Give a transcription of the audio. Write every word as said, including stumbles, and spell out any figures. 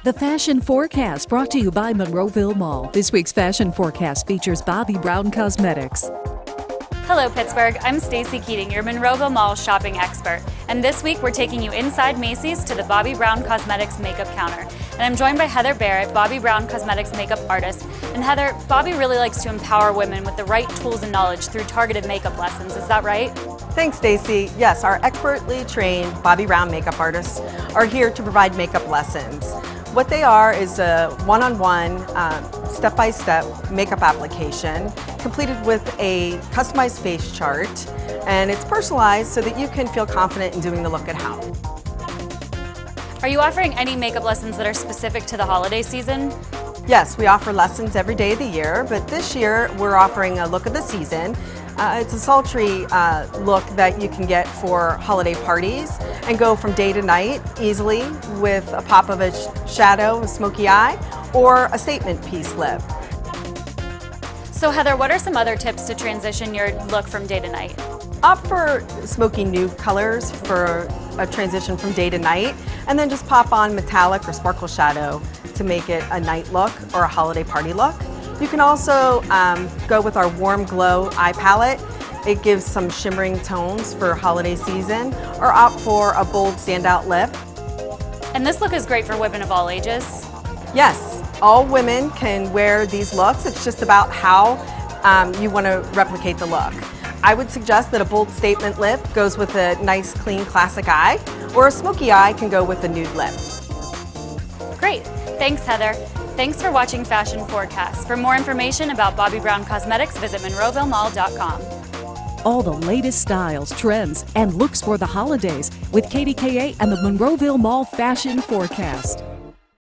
The Fashion Forecast, brought to you by Monroeville Mall. This week's Fashion Forecast features Bobbi Brown Cosmetics. Hello Pittsburgh, I'm Stacy Keating, your Monroeville Mall shopping expert. And this week we're taking you inside Macy's to the Bobbi Brown Cosmetics makeup counter. And I'm joined by Heather Barrett, Bobbi Brown Cosmetics makeup artist. And Heather, Bobbi really likes to empower women with the right tools and knowledge through targeted makeup lessons, is that right? Thanks, Stacy. Yes, our expertly trained Bobbi Brown makeup artists are here to provide makeup lessons. What they are is a one-on-one, uh, step-by-step makeup application completed with a customized face chart, and it's personalized so that you can feel confident in doing the look at home. Are you offering any makeup lessons that are specific to the holiday season? Yes, we offer lessons every day of the year, but this year we're offering a look of the season. Uh, it's a sultry uh, look that you can get for holiday parties and go from day to night easily with a pop of a sh shadow, a smoky eye, or a statement piece lip. So Heather, what are some other tips to transition your look from day to night? Opt for smoky nude colors for a transition from day to night, and then just pop on metallic or sparkle shadow to make it a night look or a holiday party look. You can also um, go with our Warm Glow eye palette. It gives some shimmering tones for holiday season, or opt for a bold standout lip. And this look is great for women of all ages? Yes, all women can wear these looks. It's just about how um, you want to replicate the look. I would suggest that a bold statement lip goes with a nice, clean, classic eye, or a smoky eye can go with a nude lip. Great. Thanks, Heather. Thanks for watching Fashion Forecast. For more information about Bobbi Brown Cosmetics, visit Monroeville Mall dot com. All the latest styles, trends, and looks for the holidays with K D K A and the Monroeville Mall Fashion Forecast.